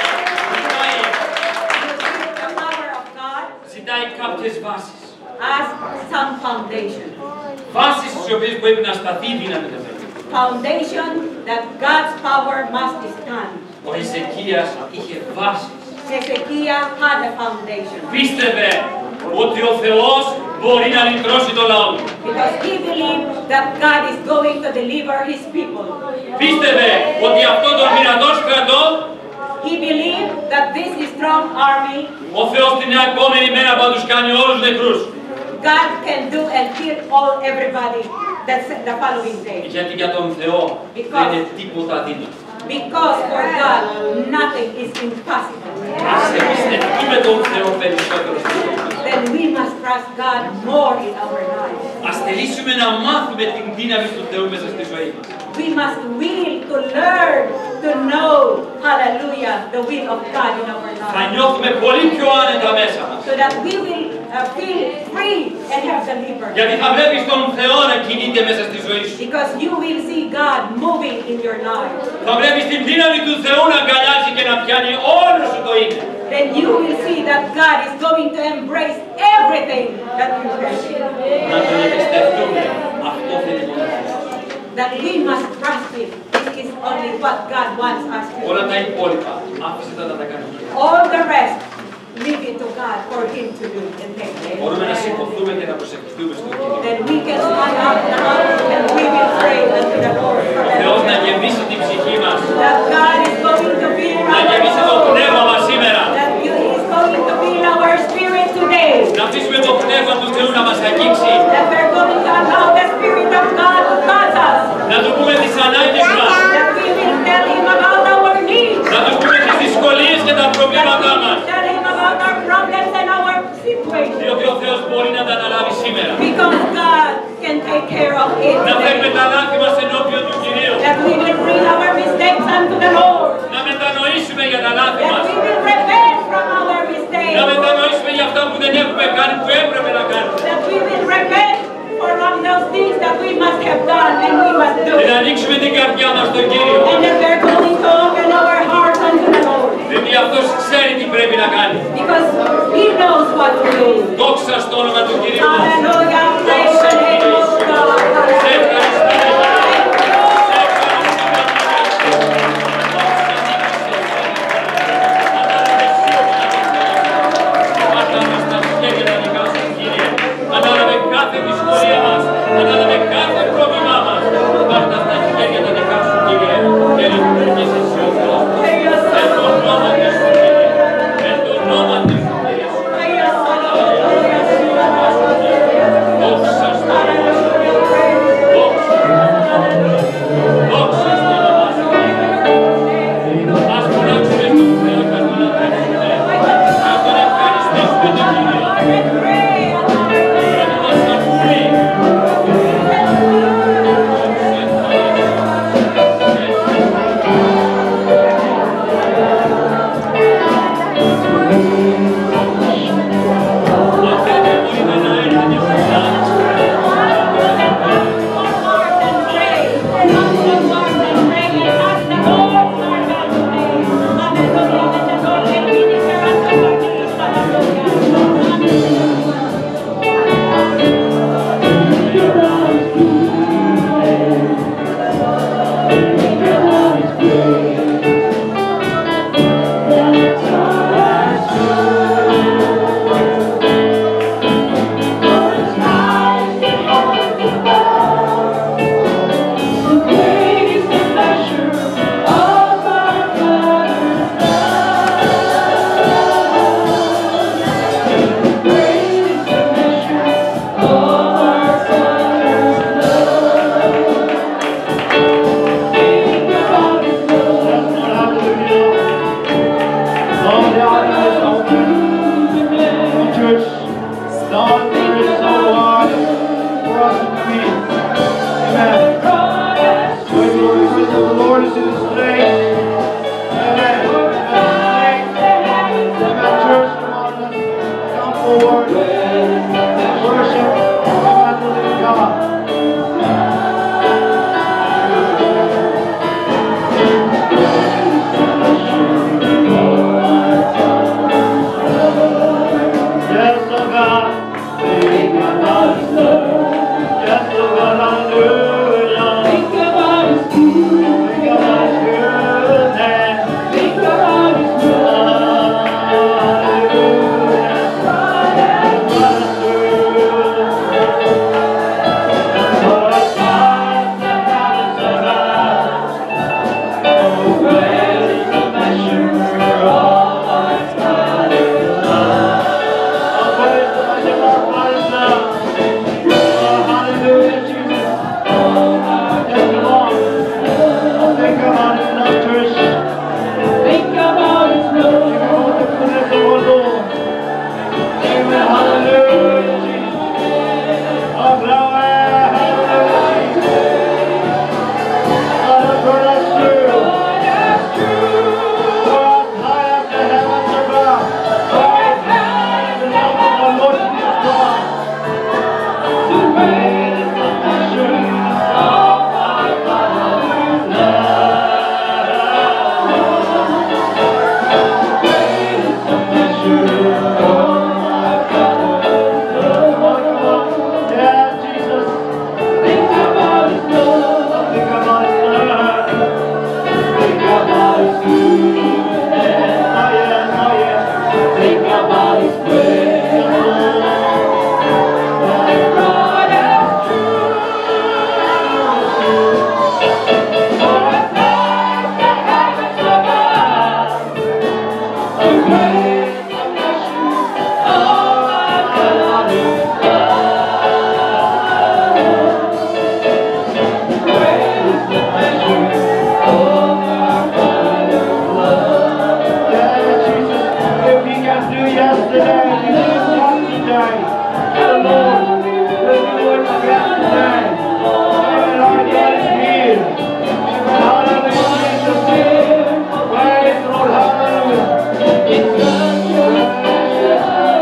The power of God ζητάει κάποιες βάσεις. as some foundation. Βάσεις στις οποίες πρέπει να σταθεί η δύναμη του Θεού. Foundation that God's power must stand. Ο Εζεκίας είχε βάσεις. Hezekiah had a foundation Πίστευε ότι ο Θεός μπορεί να λυτρώσει το λαό του. because he believed that God is going to deliver his people. Πίστευε ότι αυτό το δυνατό στρατό, He believed that this strong army, ο Θεός την επόμενη μέρα θα τους κάνει όλους νεκρούς. God can do and kill everybody the following day. Γιατί για τον Θεό δεν είναι τίποτα αδύνατο. Because for God, nothing is impossible. Ας εμπιστευτούμε τον Θεό περισσότερο στη ζωή μας. Then we must trust God more in our lives. Ας θελήσουμε να μάθουμε την δύναμη του Θεού μέσα στη ζωή μας. We must will to learn to know, hallelujah, the will of God in our Θα lives. νιώθουμε πολύ πιο άνετα μέσα μας. So that we will feel free and have the liberty. Γιατί θα βλέπεις τον Θεό να κινείται μέσα στη ζωή σου. Because you will see God moving in your life. Θα βλέπεις την δύναμη του Θεού να αγκαλιάζει και να πιάνει όλο σου το είναι. Then you will see that God is going to embrace everything that you have. Να τον εμπιστευτούμε. Αυτό θέλει μόνο ο Θεός. That we must trust Him. This is only what God wants us to Όλα do. τα υπόλοιπα, άφησε τα να τα κάνει. All the rest, leave it to God for Him to do and take care. Μπορούμε να σηκωθούμε και να προσευχηθούμε στον Κύριο. Then we can stand up now and we will pray unto the Lord. Ο Θεός να γεμίσει την ψυχή μας, That God is going to fill να γεμίσει το our soul. πνεύμα μας σήμερα. That He is going to fill our spirit today. Να αφήσουμε το πνεύμα του Θεού να μας αγγίξει. That we're going to allow the Spirit of God to touch us. Να του πούμε τις ανάγκες μας. That we will tell Him about our needs. Να του πούμε τις δυσκολίες και τα προβλήματά That we μας. will tell Him about our problems and our situation. Διότι ο Θεός μπορεί να τα αναλάβει σήμερα. Because God can take care of it Να φέρουμε today. τα λάθη μας ενώπιον του Κυρίου. That we will bring our mistakes unto the Lord. Να μετανοήσουμε για τα λάθη That μας. we will repent from our Να mistakes. μετανοήσουμε για αυτά που δεν έχουμε κάνει, που έπρεπε να κάνουμε. That we will repent from those things that we must have done and we must do. Και να ανοίξουμε την καρδιά μας στον Κύριο. And that we're going to open our hearts unto the Lord. Διότι αυτός ξέρει τι πρέπει να κάνει. Because He knows what to do. Δόξα στο όνομα του Κυρίου μας. Hallelujah. Praise the name of God. Σε ευχαριστούμε. Ανάλαβε κάθε δυσκολία μας, ανάλαβε κάθε πρόβλημά μας. Πάρτα στα χέρια τα δικά σου, Κύριε, και λειτουργείς εσύ ο Θεός. Εν το όνομα του Ιησού, Κύριε. Εν το όνομα του Ιησού, Κύριε. Lord is in this place. Amen. Amen. Church, come on, let's come forward. Worship. Amen. The living God. Yes, oh God. Think about His love. Yes, oh God, hallelujah. Think about His goodness. Think about His goodness. Think about His love. Hallelujah. What a truth. What a God that has survived. Oh, great is the measure of our Father's love. Oh, great is the measure of our Father's love. Hallelujah, Jesus. Yes, Lord. Think about His love, church. Think about His love. Think about the goodness of our Lord. Amen. Hallelujah, Jesus. Oh, glory. Hallelujah, Jesus. Oh, that's what that's true. For as high as the heavens above. For as high as the love of our Lord Jesus Christ. So great is the measure of our Father's love. Great is the measure of our Father's love. Come on. Yeah, Jesus. Think about His love. Think about His love. Think about His goodness. Oh yes, oh yes. Think about His grace. That brought us through. For as high as the heavens above, oh, great is the measure of our Father's love. Great is the measure of our Father's love. Yeah, Jesus, if He can do yesterday, He can do today. The Lord will do it again today. Amen. Our God is here. Hallelujah, Jesus. Praise the Lord. Hallelujah. It's such a precious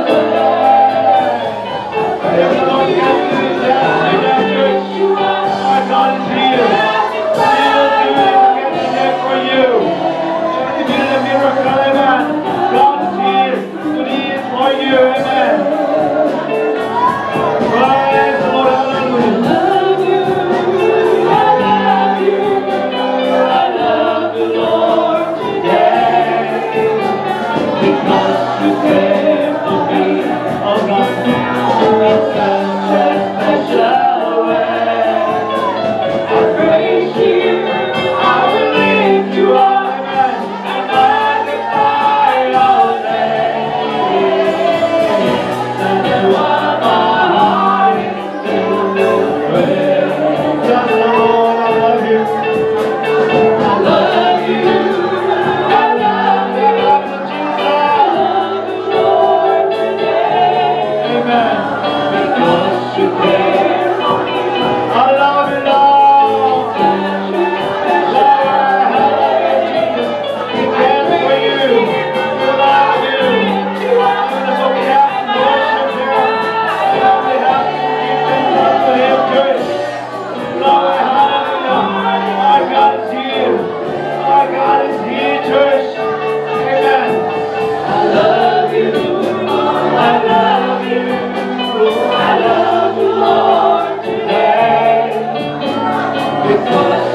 if the Lord can do it yesterday, church, our God is here. He will do it again today for you. He did a miracle, amen. God is here to do it for you, amen. Praise the Lord, hallelujah. I love you, Lord, today. Because you care for me, oh God, in such a special way. I praise you, I will lift you up, amen, and magnify your name. That's why my heart is filled with praise. Yes, Lord, I love you. I love you. I love you, Jesus. I love you, Lord, today. Amen. Because you care for me. I love you, Lord. Hallelujah, Jesus. He cares for you. He loves you. Even so we have to worship Him. We have to give things unto Him, church. Glory, hallelujah. Our God is here. Our God is here, church. Amen. I love you. I love you. I love you, Lord, today. Because